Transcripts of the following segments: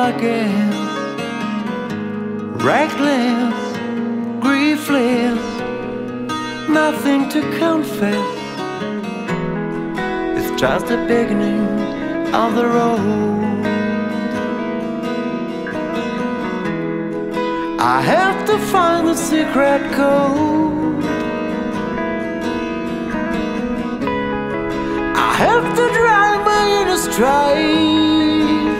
I guess. Reckless, griefless, nothing to confess. It's just the beginning of the road. I have to find the secret code. I have to drive my inner strife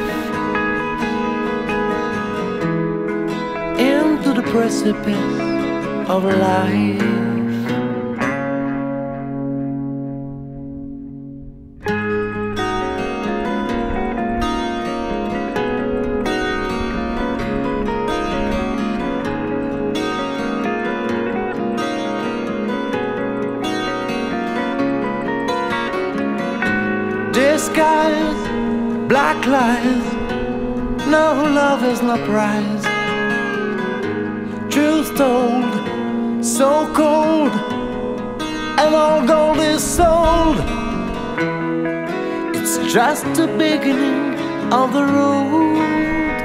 into the precipice of life. Disguise, black lies, no love is no prize. Truth told, so cold, and all gold is sold. It's just the beginning of the road.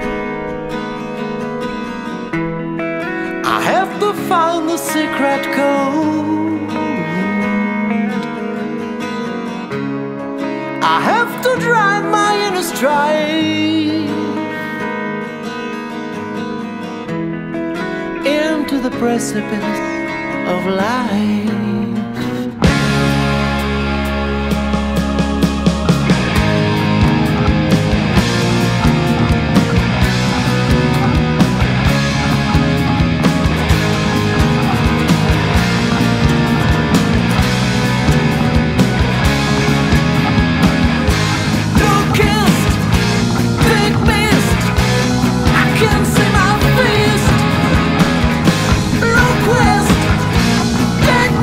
I have to find the secret code. I have to drive my inner strife into the precipice of life. Look west, take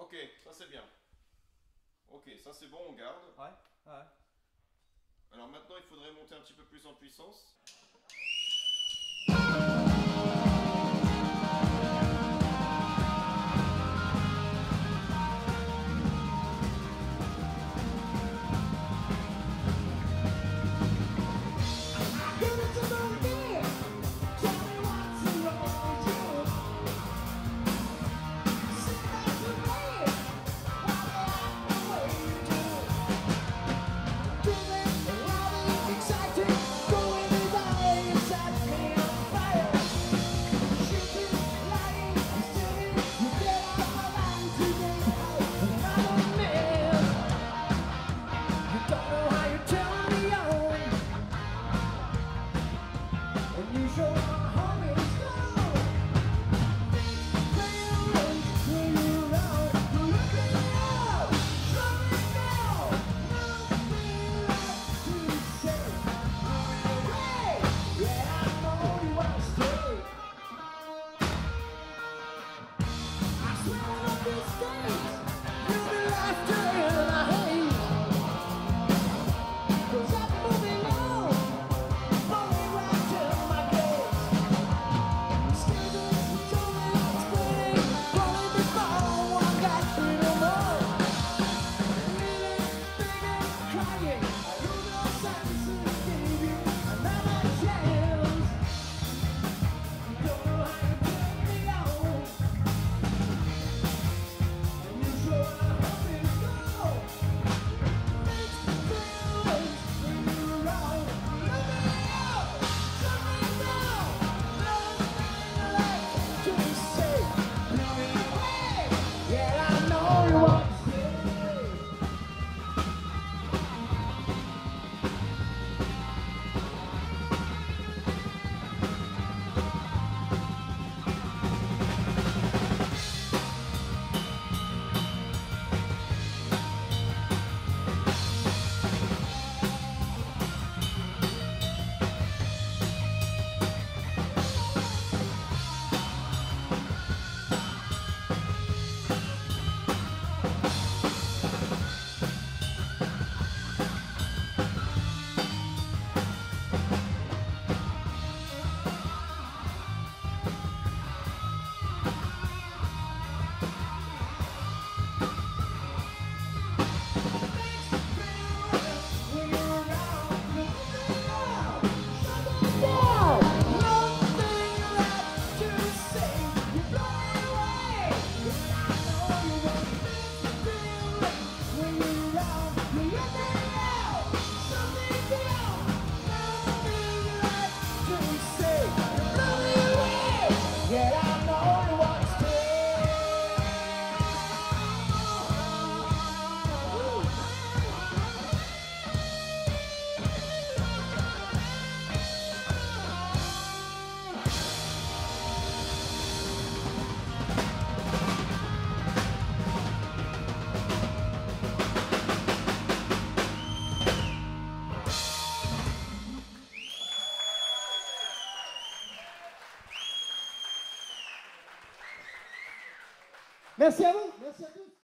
Ok, ça c'est bien. Ok, ça c'est bon, on garde. Ouais, ouais. Alors maintenant, il faudrait monter un petit peu plus en puissance. Merci à vous. Merci à tous.